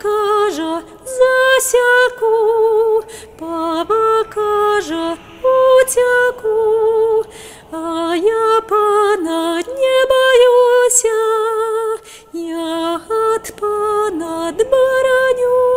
кажа, засяку, папа кажа, утяку, а я пана не боюся, я от пана боронюся.